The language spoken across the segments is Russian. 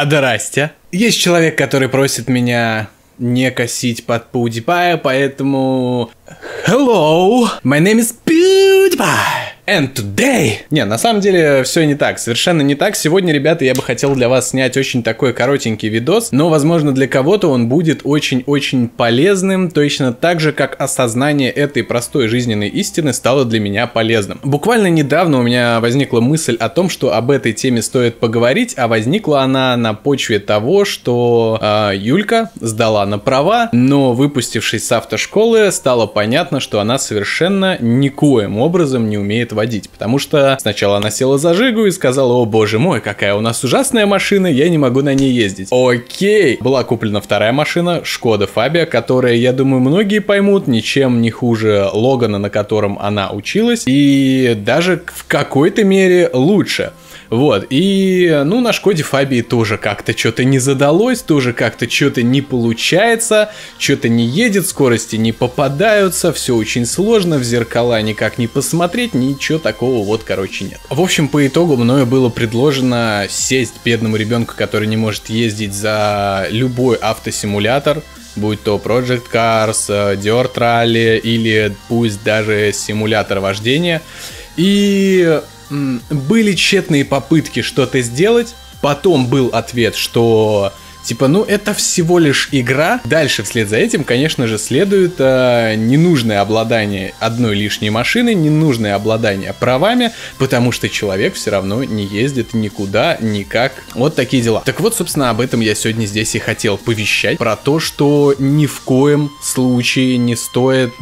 Здрасте. Есть человек, который просит меня не косить под PewDiePie, поэтому... Hello, my name is PewDiePie. And today... Не, на самом деле все не так, совершенно не так. Сегодня, ребята, я бы хотел для вас снять очень такой коротенький видос, но, возможно, для кого-то он будет очень-очень полезным, точно так же, как осознание этой простой жизненной истины стало для меня полезным. Буквально недавно у меня возникла мысль о том, что об этой теме стоит поговорить, а возникла она на почве того, что Юлька сдала на права, но, выпустившись с автошколы, стало понятно, что она совершенно никоим образом не умеет водить, потому что сначала она села за Жигу и сказала: о боже мой, какая у нас ужасная машина, я не могу на ней ездить. Окей, была куплена вторая машина, Шкода Фабия, которая, я думаю, многие поймут, ничем не хуже Логана, на котором она училась, и даже в какой-то мере лучше. Вот, и, ну, на Шкоде Фабии тоже как-то что-то не задалось, тоже как-то что-то не получается, что-то не едет, скорости не попадаются, все очень сложно, в зеркала никак не посмотреть, ничего такого вот, короче, нет. В общем, по итогу мною было предложено сесть бедному ребенку, который не может ездить, за любой автосимулятор, будь то Project Cars, Dirt Rally или пусть даже симулятор вождения, и... были тщетные попытки что-то сделать, потом был ответ, что типа, ну это всего лишь игра. Дальше вслед за этим, конечно же, следует ненужное обладание одной лишней машиной, ненужное обладание правами, потому что человек все равно не ездит никуда, никак. Вот такие дела. Так вот, собственно, об этом я сегодня здесь и хотел повещать, про то, что ни в коем случае не стоит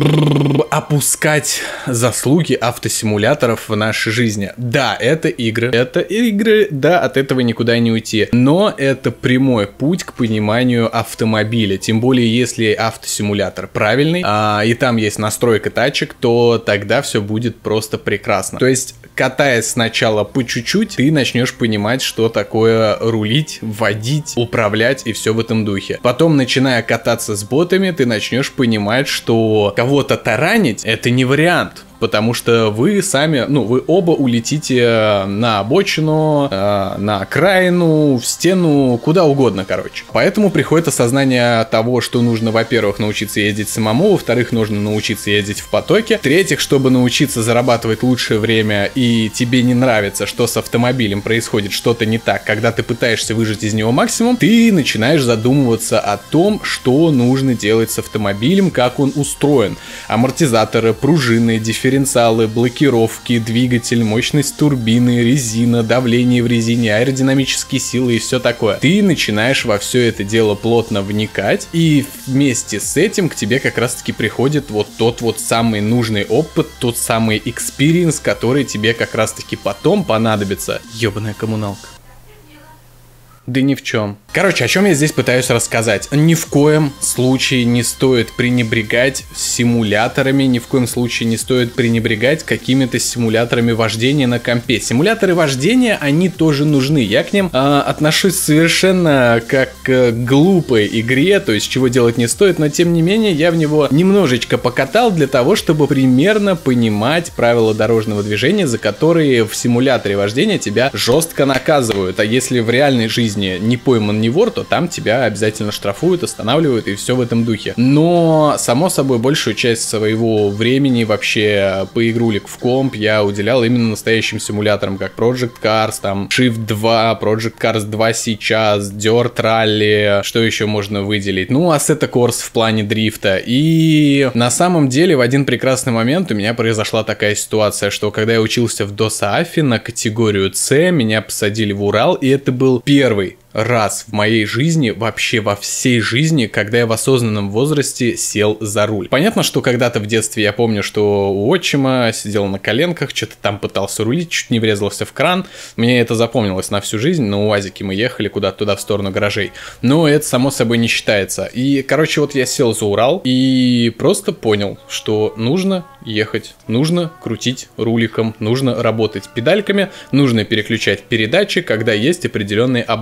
опускать заслуги автосимуляторов в нашей жизни. Да, это игры, да, от этого никуда не уйти, но это прямой путь к пониманию автомобиля, тем более если автосимулятор правильный, и там есть настройка тачек, то тогда все будет просто прекрасно. То есть, катаясь сначала по чуть-чуть, ты начнешь понимать, что такое рулить, водить, управлять и все в этом духе. Потом, начиная кататься с ботами, ты начнешь понимать, что кого-то таранить — это не вариант. Потому что вы сами, ну, вы оба улетите на обочину, на окраину, в стену, куда угодно, короче. Поэтому приходит осознание того, что нужно, во-первых, научиться ездить самому, во-вторых, нужно научиться ездить в потоке, в-третьих, чтобы научиться зарабатывать лучшее время, и тебе не нравится, что с автомобилем происходит что-то не так, когда ты пытаешься выжать из него максимум, ты начинаешь задумываться о том, что нужно делать с автомобилем, как он устроен. Амортизаторы, пружины, дифференциалы, блокировки, двигатель, мощность турбины, резина, давление в резине, аэродинамические силы и все такое. Ты начинаешь во все это дело плотно вникать, и вместе с этим к тебе как раз таки приходит вот тот вот самый нужный опыт, тот самый экспириенс, который тебе как раз таки потом понадобится. Ёбаная коммуналка. Да ни в чем. Короче, о чем я здесь пытаюсь рассказать. Ни в коем случае не стоит пренебрегать симуляторами, ни в коем случае не стоит пренебрегать какими-то симуляторами вождения на компе. Симуляторы вождения, они тоже нужны. Я к ним отношусь совершенно как к глупой игре, то есть чего делать не стоит, но тем не менее я в него немножечко покатал для того, чтобы примерно понимать правила дорожного движения, за которые в симуляторе вождения тебя жестко наказывают. А если в реальной жизни не пойман не вор, то там тебя обязательно штрафуют, останавливают и все в этом духе. Но, само собой, большую часть своего времени вообще по игрулик в комп я уделял именно настоящим симуляторам, как Project Cars, там Shift 2, Project Cars 2 сейчас, Dirt Rally, что еще можно выделить? Ну, Assetto Corsa в плане дрифта. И на самом деле в один прекрасный момент у меня произошла такая ситуация, что когда я учился в ДОСААФе на категорию С, меня посадили в Урал, и это был первый раз в моей жизни, вообще во всей жизни, когда я в осознанном возрасте сел за руль. Понятно, что когда-то в детстве я помню, что у отчима сидел на коленках, что-то там пытался рулить, чуть не врезался в кран. Мне это запомнилось на всю жизнь. На УАЗике мы ехали куда-то туда в сторону гаражей. Но это само собой не считается. И, короче, вот я сел за Урал и просто понял, что нужно ехать, нужно крутить руликом, нужно работать педальками, нужно переключать передачи, когда есть определенные обороты.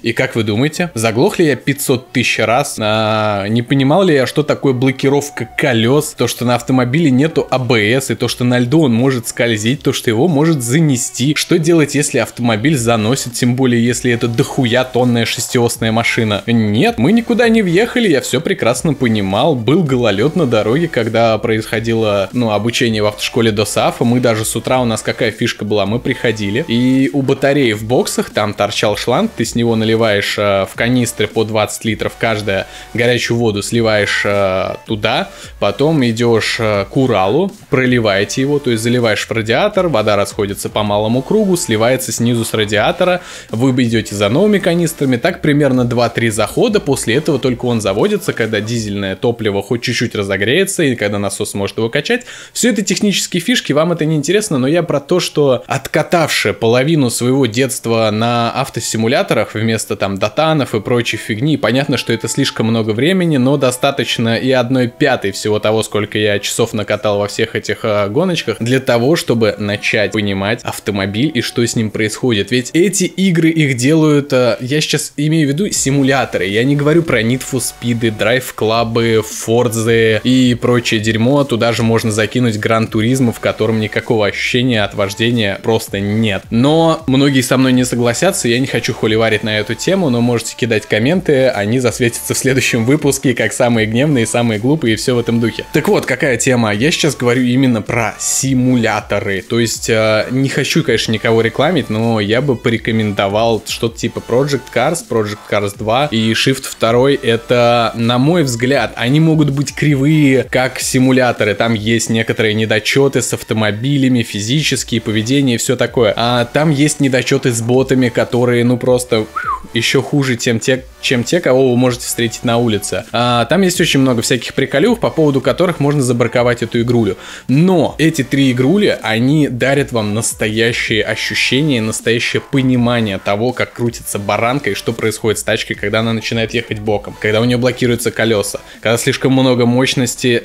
И как вы думаете, заглох ли я 500 тысяч раз? Не понимал ли я, что такое блокировка колес? То, что на автомобиле нету АБС, и то, что на льду он может скользить, то, что его может занести. Что делать, если автомобиль заносит, тем более, если это дохуя тонная шестиосная машина? Нет, мы никуда не въехали, я все прекрасно понимал. Был гололед на дороге, когда происходило, обучение в автошколе до САФа. Мы даже с утра, у нас какая фишка была, мы приходили, и у батареи в боксах там торчал шланг, ты с него наливаешь в канистры по 20 литров каждая горячую воду, сливаешь туда, потом идешь к Уралу, проливаете его, то есть заливаешь в радиатор, вода расходится по малому кругу, сливается снизу с радиатора, вы идете за новыми канистрами, так примерно 2-3 захода, после этого только он заводится, когда дизельное топливо хоть чуть-чуть разогреется и когда насос сможет его качать. Все это технические фишки, вам это не интересно, но я про то, что откатавши половину своего детства на автосимуляторах вместо там дотанов и прочей фигни, понятно, что это слишком много времени, но достаточно и 1/5 всего того, сколько я часов накатал во всех этих гоночках, для того, чтобы начать понимать автомобиль и что с ним происходит. Ведь эти игры их делают, я сейчас имею в виду симуляторы, я не говорю про Need for Speed, Drive Club, Forza и прочее дерьмо, туда же можно закинуть Gran Turismo, в котором никакого ощущения от вождения просто нет. Но многие со мной не согласятся, я не хочу холиварить на эту тему, но можете кидать комменты, они засветятся в следующем выпуске, как самые гневные, самые глупые и все в этом духе. Так вот, какая тема? Я сейчас говорю именно про симуляторы, то есть не хочу, конечно, никого рекламить, но я бы порекомендовал что-то типа Project Cars 2 и Shift 2, это, на мой взгляд, они могут быть кривые, как симуляторы, там есть некоторые недочеты с автомобилями, физические, поведение и все такое, а там есть недочеты с ботами, которые, просто еще хуже, чем те, кого вы можете встретить на улице. Там есть очень много всяких приколюх, по поводу которых можно забраковать эту игрулю. Но эти 3 игрули, они дарят вам настоящие ощущения, настоящее понимание того, как крутится баранка и что происходит с тачкой, когда она начинает ехать боком, когда у нее блокируются колеса, когда слишком много мощности,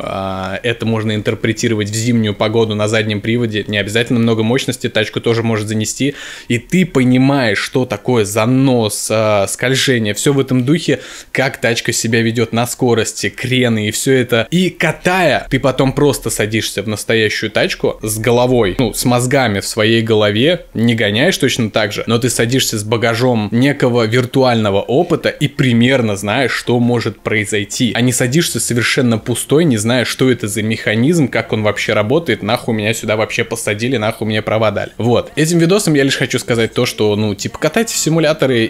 это можно интерпретировать в зимнюю погоду на заднем приводе, не обязательно много мощности, тачку тоже может занести, и ты понимаешь, что такое занос, скольжение, все в этом духе, как тачка себя ведет на скорости, крены и все это. И катая, ты потом просто садишься в настоящую тачку с головой, с мозгами в своей голове, не гоняешь точно так же, но ты садишься с багажом некого виртуального опыта и примерно знаешь, что может произойти. А не садишься совершенно пустой, не зная, что это за механизм, как он вообще работает, нахуй меня сюда вообще посадили, нахуй мне права дали. Вот. Этим видосом я лишь хочу сказать то, что, катайте в симуляторы,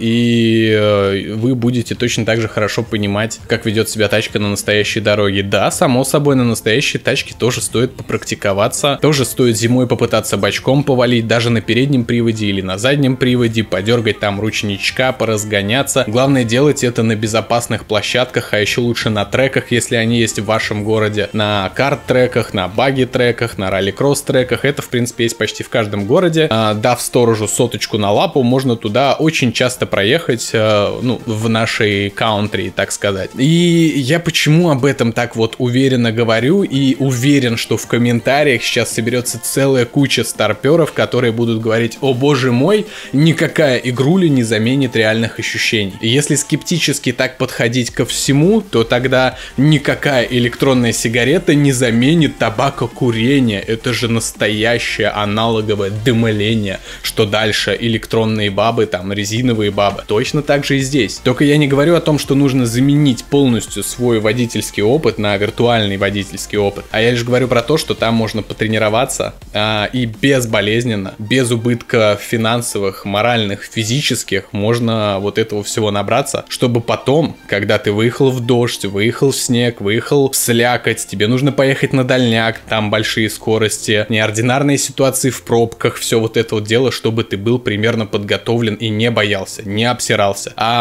и вы будете точно так же хорошо понимать, как ведет себя тачка на настоящей дороге. Да, само собой, на настоящей тачке тоже стоит попрактиковаться, тоже стоит зимой попытаться бочком повалить, даже на переднем приводе или на заднем приводе, подергать там ручничка, поразгоняться. Главное делать это на безопасных площадках, а еще лучше на треках, если они есть в вашем городе, на карт-треках, на баги-треках, на ралли-кросс-треках. Это, в принципе, есть почти в каждом городе. Дав сторожу соточку на лапу, можно туда очень часто проехать, в нашей каунтри, так сказать. И я почему об этом так вот уверенно говорю и уверен, что в комментариях сейчас соберется целая куча старперов, которые будут говорить: о боже мой, никакая игруля не заменит реальных ощущений. И если скептически так подходить ко всему, то тогда никакая электронная сигарета не заменит табакокурение. Это же настоящее аналоговое дымоление. Что дальше? Электронные бабы, там резиновые бабы. Точно так же и здесь. Только я не говорю о том, что нужно заменить полностью свой водительский опыт на виртуальный водительский опыт. А я лишь говорю про то, что там можно потренироваться и безболезненно, без убытка финансовых, моральных, физических, можно вот этого всего набраться, чтобы потом, когда ты выехал в дождь, выехал в снег, выехал в слякоть, тебе нужно поехать на дальняк, там большие скорости, неординарные ситуации в пробках, все вот это вот дело, чтобы ты был примерно подготовлен и не боялся, не обсирался. А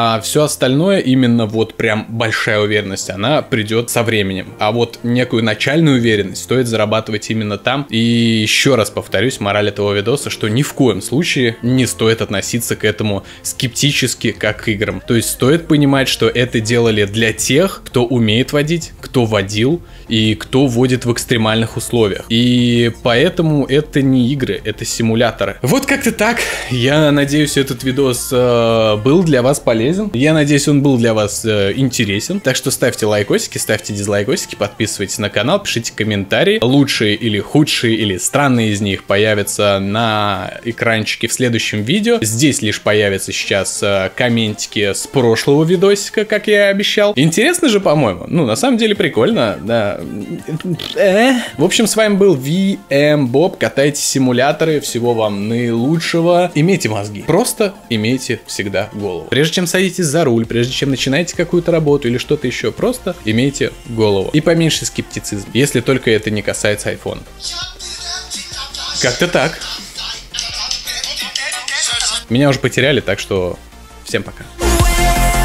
А все остальное, именно вот прям большая уверенность, она придет со временем. А вот некую начальную уверенность стоит зарабатывать именно там. И еще раз повторюсь, мораль этого видоса, что ни в коем случае не стоит относиться к этому скептически, как к играм. То есть стоит понимать, что это делали для тех, кто умеет водить, кто водил и кто водит в экстремальных условиях. И поэтому это не игры, это симуляторы. Вот как-то так. Я надеюсь, этот видос был для вас полезен. Я надеюсь, он был для вас интересен. Так что ставьте лайкосики, ставьте дизлайкосики, подписывайтесь на канал, пишите комментарии. Лучшие или худшие или странные из них появятся на экранчике в следующем видео. Здесь лишь появятся сейчас комментики с прошлого видосика, как я и обещал. Интересно же, по-моему. Ну, на самом деле прикольно, да. В общем, с вами был VMBob. Катайте симуляторы. Всего вам наилучшего. Имейте мозги. Просто имейте всегда голову. Прежде чем садитесь за руль, прежде чем начинаете какую-то работу или что-то еще, просто имейте голову. И поменьше скептицизм, если только это не касается айфона. Как-то так. Меня уже потеряли, так что всем пока.